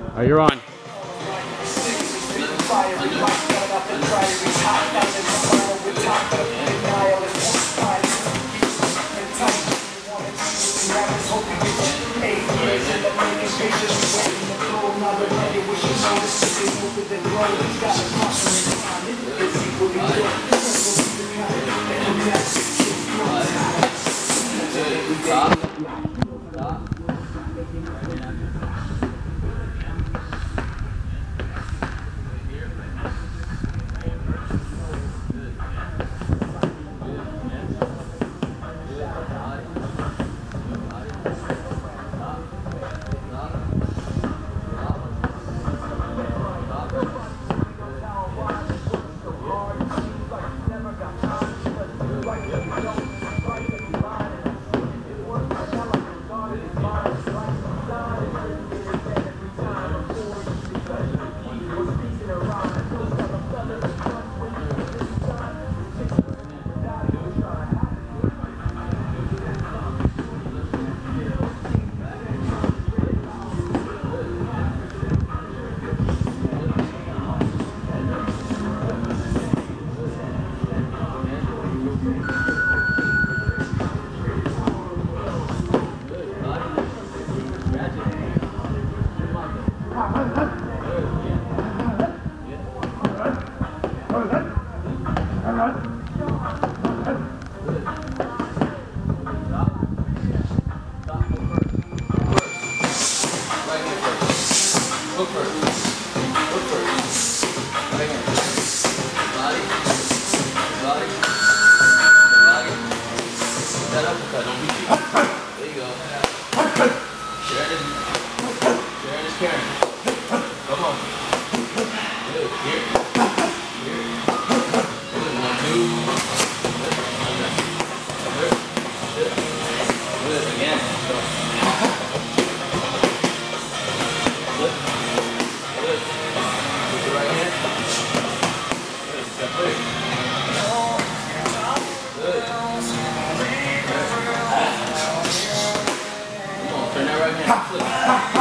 Alright, you're on. Look first. Look first. Right hand. Body. Body. Body. That uppercut. Don't be cheap. There you go. Sharon is Karen. Come on. Good. Here. Here. Good. 1, 2. Good. Good. Good. Again. Go. Turn that right hand, flip.